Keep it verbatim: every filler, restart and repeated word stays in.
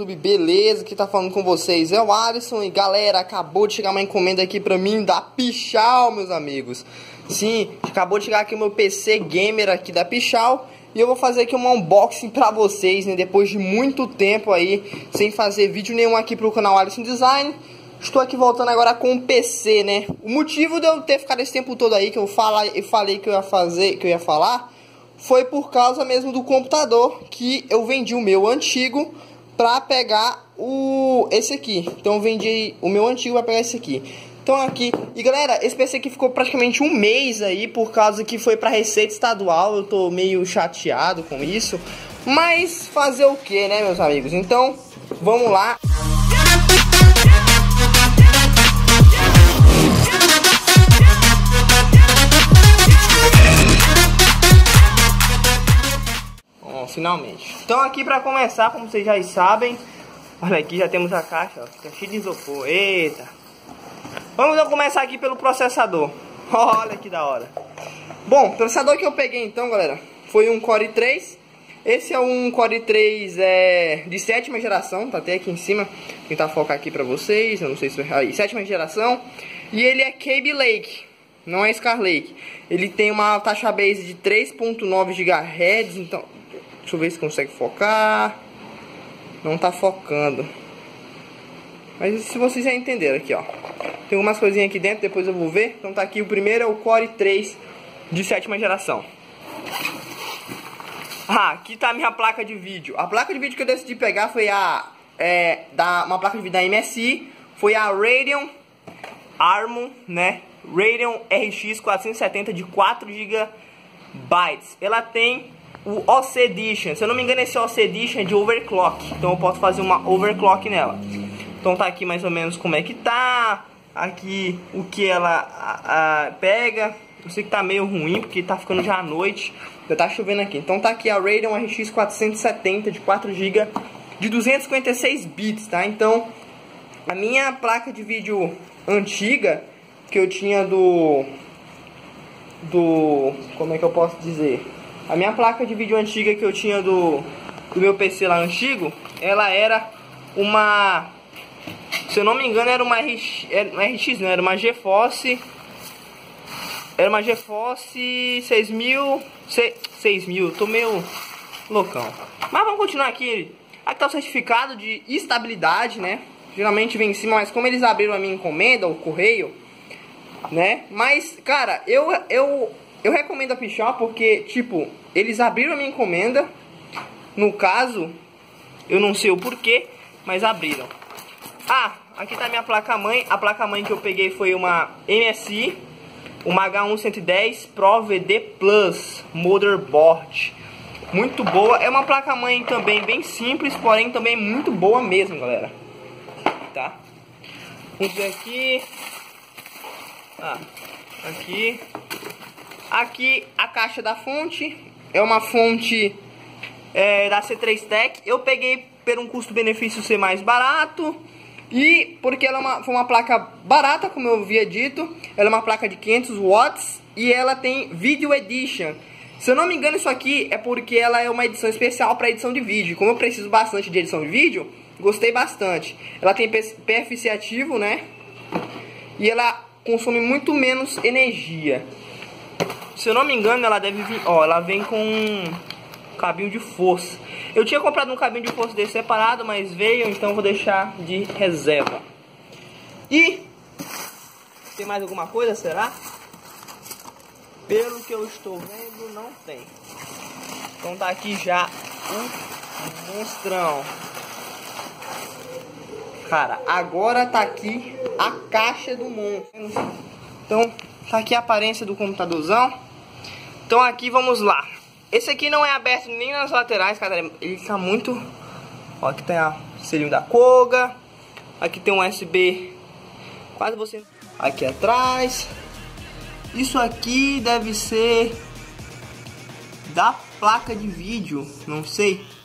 YouTube, beleza? Quem tá falando com vocês é o Alisson. E galera, acabou de chegar uma encomenda aqui pra mim da Pichau, meus amigos. Sim, acabou de chegar aqui o meu P C Gamer aqui da Pichau. E eu vou fazer aqui um unboxing pra vocês, né? Depois de muito tempo aí, sem fazer vídeo nenhum aqui pro canal Alisson Design. Estou aqui voltando agora com o P C, né? O motivo de eu ter ficado esse tempo todo aí, que eu, fala, eu falei que eu ia fazer, que eu ia falar, foi por causa mesmo do computador, que eu vendi o meu antigo pra pegar o esse aqui. Então eu vendi o meu antigo pra pegar esse aqui. Então aqui, e galera, esse P C aqui ficou praticamente um mês aí, por causa que foi pra Receita Estadual. Eu tô meio chateado com isso, mas fazer o que, né, meus amigos? Então, vamos lá. Finalmente. Então aqui pra começar, como vocês já sabem, olha aqui, já temos a caixa, ó, fica cheio de isopor. Eita. Vamos começar aqui pelo processador. Olha que da hora. Bom, o processador que eu peguei então, galera, foi um Core i três. Esse é um Core i três é, de sétima geração, tá até aqui em cima. Vou tentar focar aqui pra vocês, eu não sei se vai... Aí, sétima geração. E ele é Kaby Lake, não é Skylake. Ele tem uma taxa base de três ponto nove gigahertz, então... Deixa eu ver se consegue focar. Não tá focando. Mas se vocês já entenderam aqui, ó. Tem algumas coisinhas aqui dentro, depois eu vou ver. Então tá aqui, o primeiro é o Core i três de sétima geração. Ah, aqui tá a minha placa de vídeo. A placa de vídeo que eu decidi pegar foi a... É, da, uma placa de vídeo da M S I. Foi a Radeon Armor, né? Radeon R X quatrocentos e setenta de quatro gigabytes. Ela tem... o O C Edition, se eu não me engano esse O C Edition é de overclock, então eu posso fazer uma overclock nela. Então tá aqui mais ou menos como é que tá, aqui o que ela a, a, pega. Eu sei que tá meio ruim porque tá ficando já à noite, já tá chovendo aqui. Então tá aqui a Radeon R X quatrocentos e setenta de quatro gigas de duzentos e cinquenta e seis bits, tá? Então a minha placa de vídeo antiga que eu tinha do do como é que eu posso dizer? A minha placa de vídeo antiga que eu tinha do, do meu P C lá antigo, ela era uma, se eu não me engano, era uma R X, era uma R X não, era uma GeForce, era uma GeForce seis mil, seis mil, tô meio loucão. Mas vamos continuar aqui. Aqui tá o certificado de estabilidade, né? Geralmente vem em cima, mas como eles abriram a minha encomenda, o correio, né? Mas, cara, eu... eu Eu recomendo a Pichau porque, tipo, eles abriram a minha encomenda. No caso, eu não sei o porquê, mas abriram. Ah, aqui tá a minha placa-mãe. A placa-mãe que eu peguei foi uma M S I, uma H um cento e dez Pro V D Plus Motherboard. Muito boa. É uma placa-mãe também bem simples, porém também muito boa mesmo, galera. Tá? Vamos ver aqui. Ah, aqui. Aqui a caixa da fonte, é uma fonte é, da C três Tech. Eu peguei por um custo-benefício ser mais barato e porque ela é uma, foi uma placa barata, como eu havia dito. Ela é uma placa de quinhentos watts e ela tem Video Edition. Se eu não me engano, isso aqui é porque ela é uma edição especial para edição de vídeo. Como eu preciso bastante de edição de vídeo, gostei bastante. Ela tem P F C ativo, né? E ela consome muito menos energia. Se eu não me engano, ela deve vir, ó, ela vem com um cabinho de força. Eu tinha comprado um cabinho de força desse separado, mas veio, então vou deixar de reserva. E tem mais alguma coisa, será? Pelo que eu estou vendo, não tem. Então tá aqui já um monstrão. Cara, agora tá aqui a caixa do monstro. Então tá aqui a aparência do computadorzão. Então aqui vamos lá. Esse aqui não é aberto nem nas laterais, cara. Ele tá muito... Ó, aqui tem a selinho da Koga. Aqui tem um U S B. Quase você... Aqui atrás. Isso aqui deve ser da placa de vídeo. Não sei.